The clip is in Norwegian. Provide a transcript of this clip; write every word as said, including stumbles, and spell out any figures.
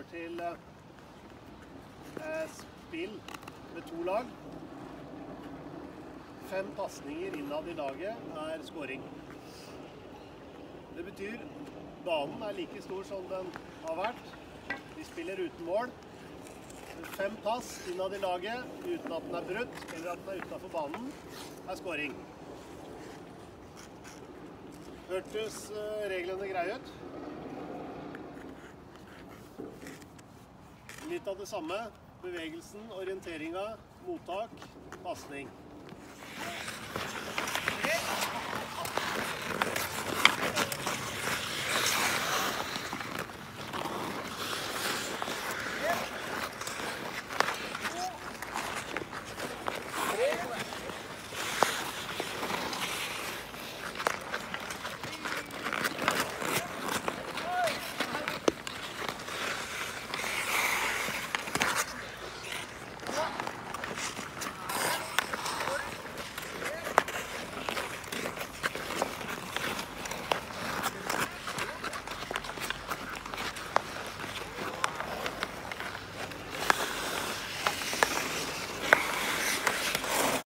til eh, spill med to lag. Fem passninger innad i laget er scoring. Det betyr banen er like stor som den har vært. Vi spiller uten mål. Fem pass innad i laget uten at den er brutt, eller at den er utenfor banen, er scoring. Hørtes reglene greie ut? Litt av det samme. Bevegelsen, orienteringa, mottak, passning.